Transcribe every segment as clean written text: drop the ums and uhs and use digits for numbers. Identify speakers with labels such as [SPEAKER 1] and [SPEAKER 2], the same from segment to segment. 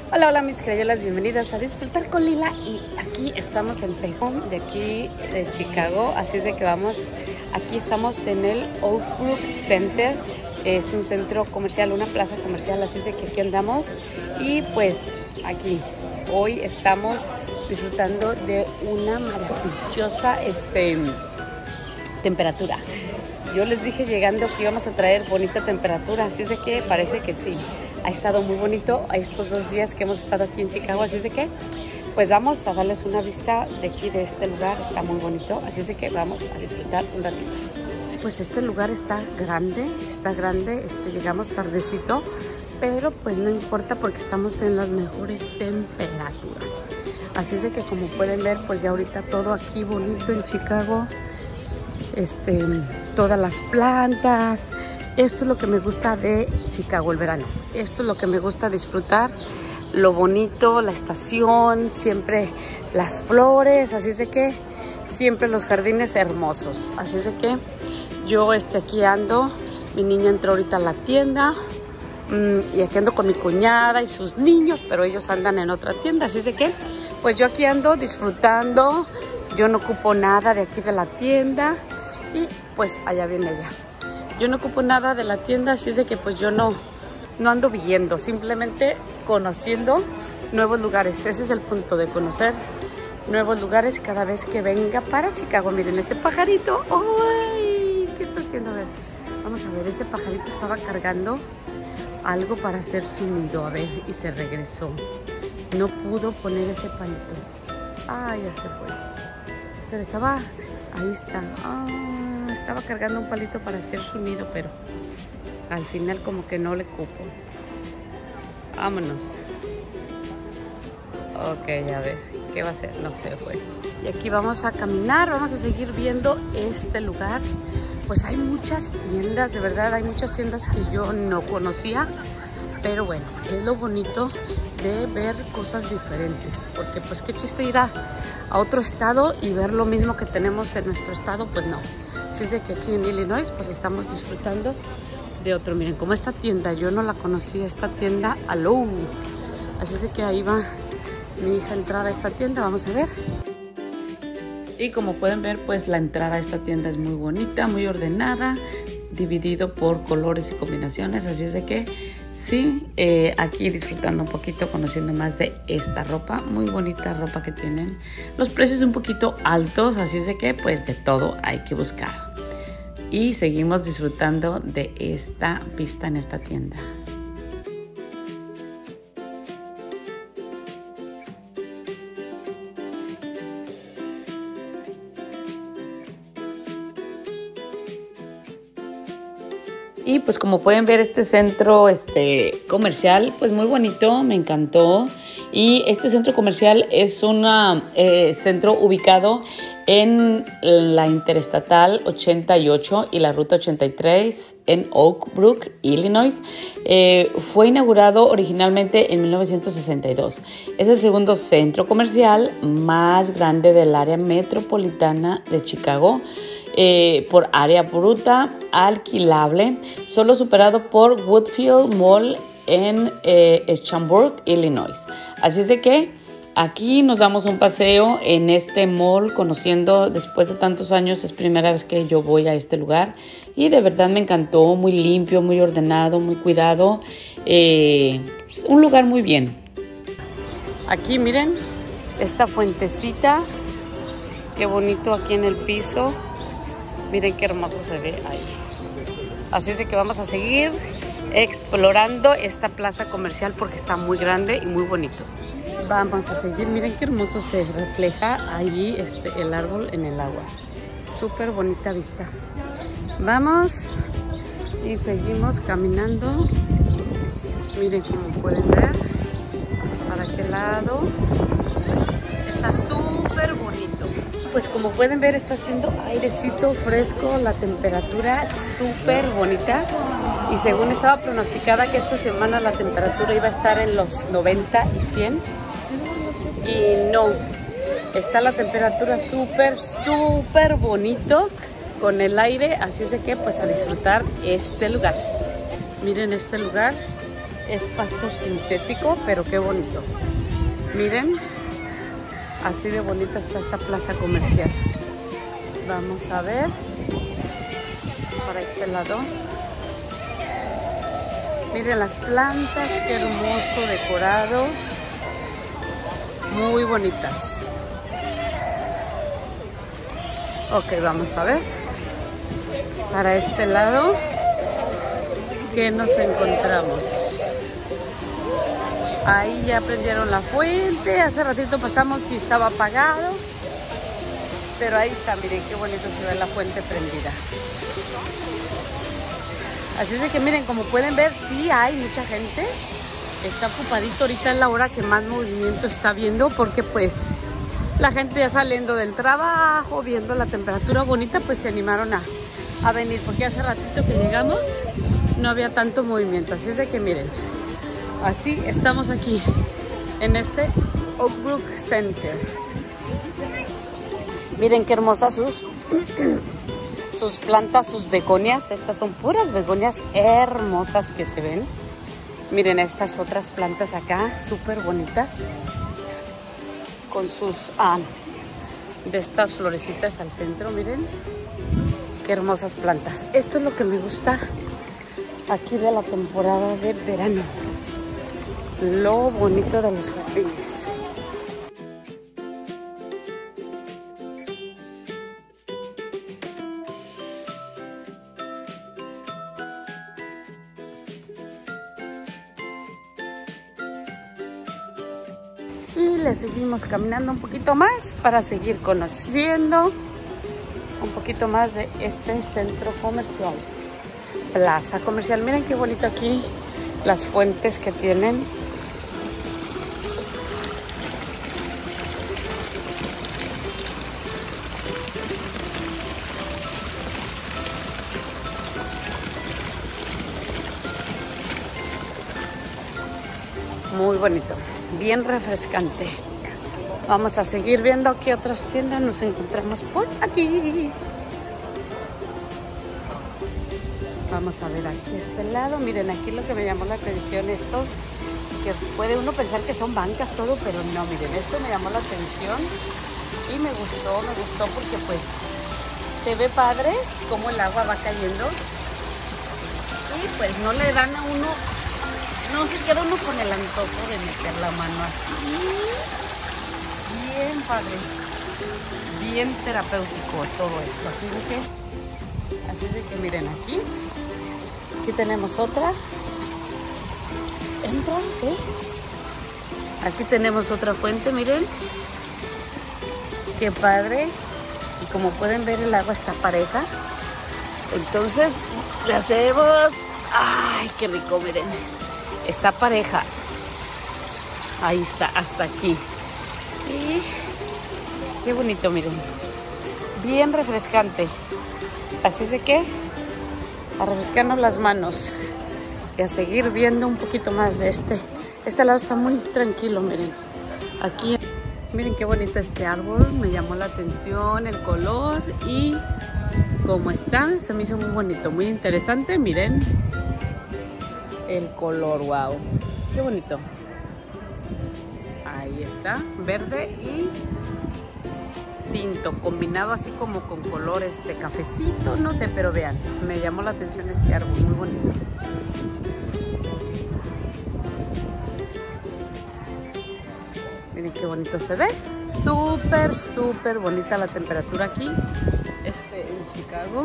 [SPEAKER 1] Hola, hola mis crayolas, bienvenidas a Disfrutar con Lila. Y aquí estamos en Payhome, de aquí de Chicago. Así es de que vamos, aquí estamos en el Oak Brook Center. Es un centro comercial, una plaza comercial, así es de que aquí andamos. Y pues aquí, hoy estamos disfrutando de una maravillosa temperatura. Yo les dije llegando que íbamos a traer bonita temperatura, así es de que parece que sí. Ha estado muy bonito estos 2 días que hemos estado aquí en Chicago, así es de que pues vamos a darles una vista de aquí, de este lugar. Está muy bonito, así es de que vamos a disfrutar un ratito. Pues este lugar está grande, llegamos tardecito, pero pues no importa porque estamos en las mejores temperaturas. Así es de que como pueden ver, pues ya ahorita todo aquí bonito en Chicago, todas las plantas. Esto es lo que me gusta de Chicago, el verano. Esto es lo que me gusta disfrutar, lo bonito, la estación, siempre las flores, así es de que siempre los jardines hermosos. Así es de que yo aquí ando, mi niña entró ahorita a la tienda y aquí ando con mi cuñada y sus niños, pero ellos andan en otra tienda, así es de que pues yo aquí ando disfrutando, yo no ocupo nada de aquí de la tienda y pues allá viene ella. Yo no ocupo nada de la tienda, así es de que pues yo no ando viendo, simplemente conociendo nuevos lugares. Ese es el punto, de conocer nuevos lugares cada vez que venga para Chicago. Miren ese pajarito. ¡Ay! ¿Qué está haciendo? A ver, vamos a ver, ese pajarito estaba cargando algo para hacer su nido, a ver, y se regresó. No pudo poner ese palito. ¡Ay, ya se fue! Pero estaba, ahí está. Estaba cargando un palito para hacer su nido, pero al final como que no le cupo. Vámonos. Ok, a ver, ¿qué va a hacer? No se fue. Y aquí vamos a caminar, vamos a seguir viendo este lugar. Pues hay muchas tiendas, de verdad, hay muchas tiendas que yo no conocía. Pero bueno, es lo bonito de ver cosas diferentes. Porque pues qué chiste ir a otro estado y ver lo mismo que tenemos en nuestro estado, pues no. Así es de que aquí en Illinois pues estamos disfrutando de otro. Miren, como esta tienda, yo no la conocía, esta tienda Alou. Así es de que ahí va mi hija a entrar a esta tienda, vamos a ver. Y como pueden ver, pues la entrada a esta tienda es muy bonita, muy ordenada, dividido por colores y combinaciones. Así es de que sí, aquí disfrutando un poquito, conociendo más de esta ropa, muy bonita ropa que tienen. Los precios un poquito altos, así es de que pues de todo hay que buscar. Y seguimos disfrutando de esta vista en esta tienda. Y pues como pueden ver, este centro comercial, pues muy bonito, me encantó. Y este centro comercial es un centro ubicado en la Interestatal 88 y la Ruta 83 en Oak Brook, Illinois. Fue inaugurado originalmente en 1962. Es el segundo centro comercial más grande del área metropolitana de Chicago. Por área bruta alquilable, solo superado por Woodfield Mall en Schaumburg, Illinois. Así es de que aquí nos damos un paseo en este mall, conociendo después de tantos años. Es primera vez que yo voy a este lugar y de verdad me encantó, muy limpio, muy ordenado, muy cuidado, un lugar muy bien. Aquí miren esta fuentecita, qué bonito aquí en el piso. Miren qué hermoso se ve ahí. Así es de que vamos a seguir explorando esta plaza comercial porque está muy grande y muy bonito. Vamos a seguir. Miren qué hermoso se refleja allí el árbol en el agua. Súper bonita vista. Vamos y seguimos caminando. Miren como pueden ver. Para aquel lado. Está súper bonito. Pues como pueden ver, está haciendo airecito fresco, la temperatura súper bonita. Y según estaba pronosticada que esta semana la temperatura iba a estar en los 90 y 100. Y no, está la temperatura súper bonito con el aire. Así es de que pues a disfrutar este lugar. Miren este lugar, Es pasto sintético, pero qué bonito. Miren, así de bonita está esta plaza comercial. Vamos a ver para este lado. Miren las plantas, qué hermoso decorado. Muy bonitas. Ok, vamos a ver. Para este lado, ¿qué nos encontramos? Ahí ya prendieron la fuente. Hace ratito pasamos y estaba apagado. Pero ahí está, miren qué bonito se ve la fuente prendida. Así es de que miren, como pueden ver, sí hay mucha gente. Está ocupadito, ahorita es la hora que más movimiento está viendo, porque pues la gente ya saliendo del trabajo, viendo la temperatura bonita, pues se animaron a venir, porque hace ratito que llegamos no había tanto movimiento. Así es de que miren, así estamos aquí en este Oakbrook Center. Miren qué hermosas sus plantas, sus begonias. Estas son puras begonias hermosas que se ven. Miren estas otras plantas acá, súper bonitas. Con sus de estas florecitas al centro, miren. Qué hermosas plantas. Esto es lo que me gusta aquí de la temporada de verano. Lo bonito de los jardines. Y le seguimos caminando un poquito más para seguir conociendo un poquito más de este centro comercial. Plaza comercial. Miren qué bonito aquí las fuentes que tienen. Muy bonito, bien refrescante. Vamos a seguir viendo qué otras tiendas nos encontramos por aquí. Vamos a ver aquí este lado. Miren, aquí lo que me llamó la atención, estos, que puede uno pensar que son bancas todo, pero no, miren, esto me llamó la atención y me gustó porque pues se ve padre cómo el agua va cayendo y pues no le dan a uno, no se queda uno con el antojo de meter la mano así. Bien padre, bien terapéutico todo esto. Así de que miren aquí tenemos otra. Entra, ¿eh? Aquí tenemos otra fuente, miren. Qué padre. Y como pueden ver, el agua está pareja. Entonces le hacemos. ¡Ay, qué rico! Miren. Está pareja. Ahí está, hasta aquí. Y qué bonito, miren. Bien refrescante. Así es de que a refrescarnos las manos y a seguir viendo un poquito más de este lado. Está muy tranquilo, miren. Aquí, miren qué bonito este árbol. Me llamó la atención el color y cómo está. Se me hizo muy bonito, muy interesante. Miren el color, wow. Qué bonito. Ahí está, verde y tinto, combinado así como con color cafecito, no sé, pero vean, me llamó la atención este árbol, muy bonito. Miren qué bonito se ve, súper, súper bonita la temperatura aquí, en Chicago.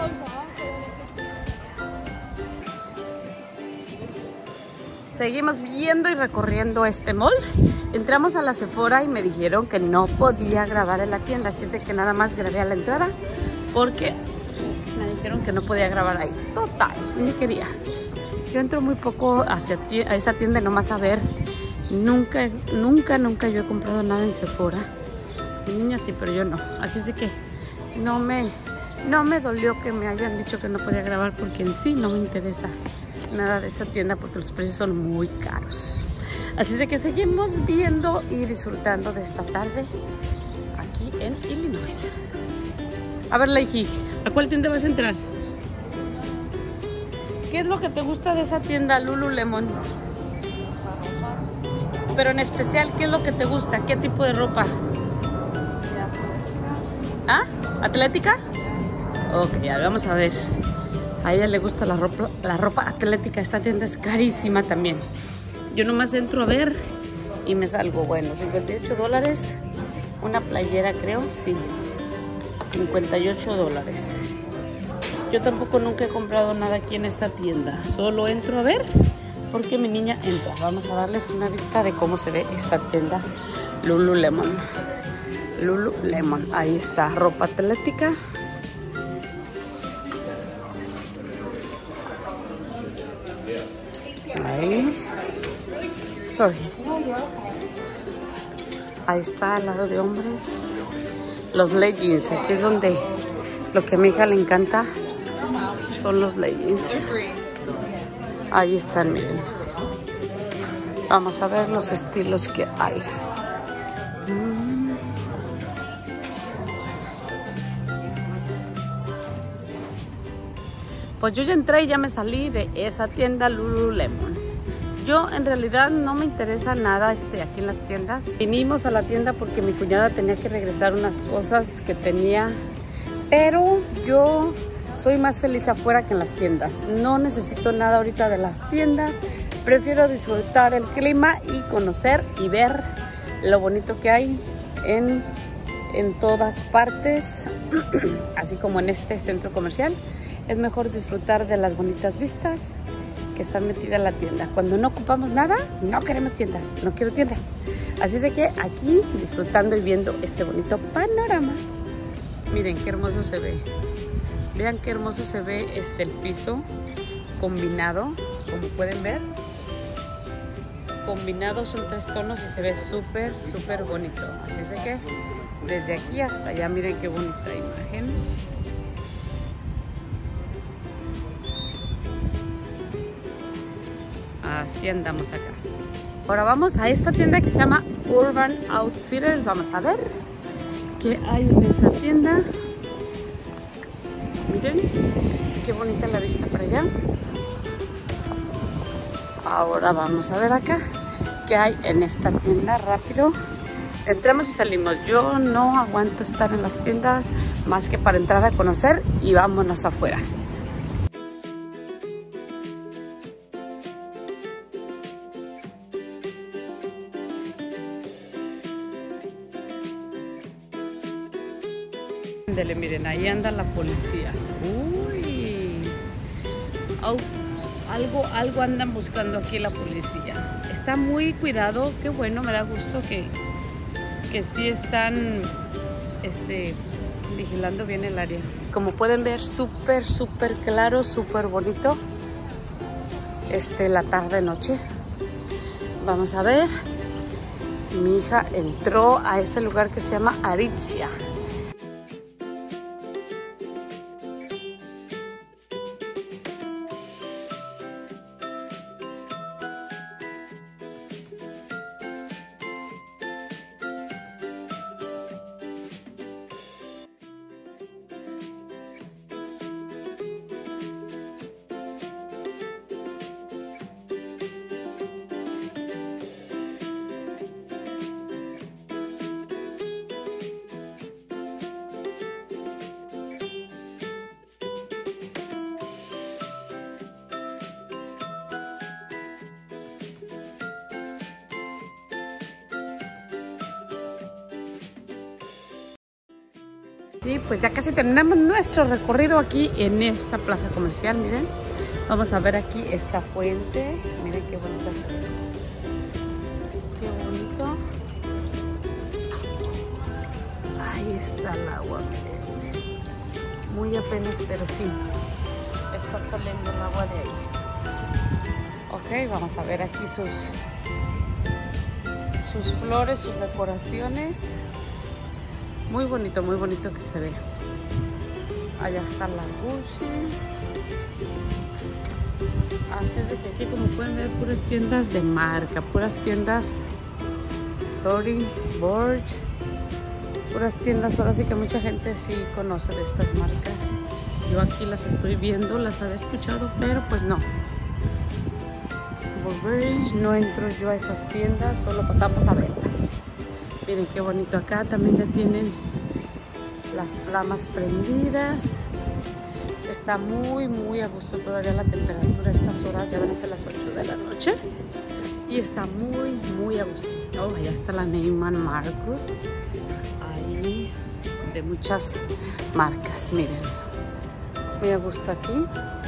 [SPEAKER 1] Seguimos viendo y recorriendo este mall. Entramos a la Sephora y me dijeron que no podía grabar en la tienda, así es de que nada más grabé a la entrada porque me dijeron que no podía grabar ahí. Total, ni quería. Yo entro muy poco a esa tienda nomás a ver. Nunca yo he comprado nada en Sephora. Mi niña sí, pero yo no. Así es de que no me dolió que me hayan dicho que no podía grabar porque en sí no me interesa nada de esa tienda porque los precios son muy caros. Así de que seguimos viendo y disfrutando de esta tarde aquí en Illinois. A ver, Leiji, ¿a cuál tienda vas a entrar? ¿Qué es lo que te gusta de esa tienda Lululemon? Pero en especial, ¿qué es lo que te gusta? ¿Qué tipo de ropa? ¿Ah? ¿Atlética? Ok, ya vamos a ver. A ella le gusta la ropa atlética. Esta tienda es carísima también. Yo nomás entro a ver y me salgo. Bueno, $58. Una playera, creo, sí. $58. Yo tampoco nunca he comprado nada aquí en esta tienda. Solo entro a ver porque mi niña entra. Vamos a darles una vista de cómo se ve esta tienda. Lululemon. Lululemon. Ahí está, ropa atlética. Ahí. Sorry. Ahí está al lado de hombres. Los leggings. Aquí es donde lo que a mi hija le encanta son los leggings. Ahí están, miren. Vamos a ver los estilos que hay. Pues yo ya entré y ya me salí de esa tienda Lululemon. Yo en realidad no me interesa nada aquí en las tiendas. Vinimos a la tienda porque mi cuñada tenía que regresar unas cosas que tenía. Pero yo soy más feliz afuera que en las tiendas. No necesito nada ahorita de las tiendas. Prefiero disfrutar el clima y conocer y ver lo bonito que hay en todas partes. Así como en este centro comercial. Es mejor disfrutar de las bonitas vistas que están metidas en la tienda. Cuando no ocupamos nada, no queremos tiendas. No quiero tiendas. Así es de que aquí disfrutando y viendo este bonito panorama. Miren qué hermoso se ve. Vean qué hermoso se ve el piso combinado, como pueden ver. Combinado son 3 tonos y se ve súper, súper bonito. Así es de que desde aquí hasta allá, miren qué bonita imagen. Así andamos acá. Ahora vamos a esta tienda que se llama Urban Outfitters. Vamos a ver qué hay en esa tienda. Miren, qué bonita la vista para allá. Ahora vamos a ver acá qué hay en esta tienda rápido. Entramos y salimos. Yo no aguanto estar en las tiendas más que para entrar a conocer y vámonos afuera. Miren, ahí anda la policía. Uy. Oh, algo andan buscando aquí la policía. Está muy cuidado. Qué bueno, me da gusto que sí están vigilando bien el área. Como pueden ver, súper, súper claro, súper bonito. La tarde-noche. Vamos a ver. Mi hija entró a ese lugar que se llama Aritzia. Sí, pues ya casi terminamos nuestro recorrido aquí en esta plaza comercial, miren. Vamos a ver aquí esta fuente. Miren qué bonita se ve. Qué bonito. Ahí está el agua. Muy apenas, pero sí. Está saliendo el agua de ahí. Ok, vamos a ver aquí sus flores, sus decoraciones. Muy bonito que se ve. Allá está la Gucci. Así de que aquí, como pueden ver, puras tiendas de marca, puras tiendas Tory Burch, puras tiendas. Ahora sí que mucha gente sí conoce de estas marcas. Yo aquí las estoy viendo, las había escuchado, pero pues no. Burberry. No entro yo a esas tiendas, solo pasamos a verlas. Miren qué bonito acá, también ya tienen las flamas prendidas. Está muy a gusto todavía la temperatura a estas horas, ya van a ser las 8 de la noche. Y está muy a gusto. Oh, allá está la Neiman Marcus. Ahí, de muchas marcas, miren. Muy a gusto aquí.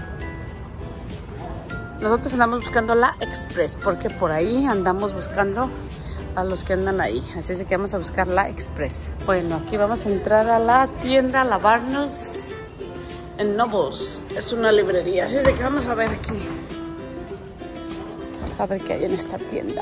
[SPEAKER 1] Nosotros andamos buscando la Express, porque por ahí andamos buscando a los que andan ahí. Así es que vamos a buscar la Express. Bueno, aquí vamos a entrar a la tienda, la Barnes & Nobles. Es una librería, así es que vamos a ver aquí. Vamos a ver qué hay en esta tienda.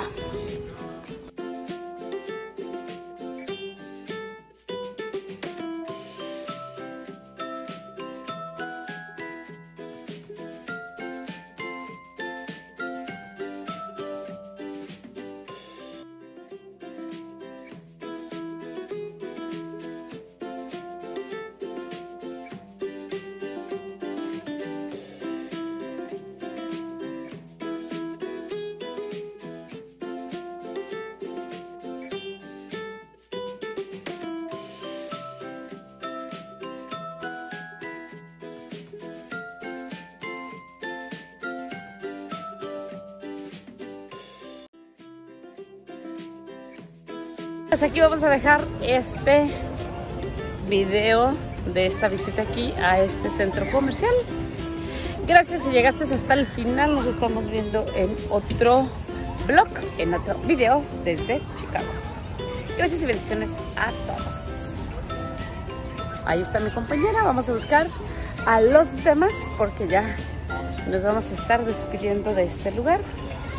[SPEAKER 1] Pues aquí vamos a dejar este video de esta visita aquí a este centro comercial. Gracias si llegaste hasta el final. Nos estamos viendo en otro vlog, en otro video desde Chicago. Gracias y bendiciones a todos. Ahí está mi compañera. Vamos a buscar a los demás porque ya nos vamos a estar despidiendo de este lugar.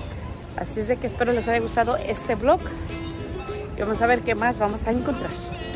[SPEAKER 1] Así es de que espero les haya gustado este vlog. Y vamos a ver qué más vamos a encontrar.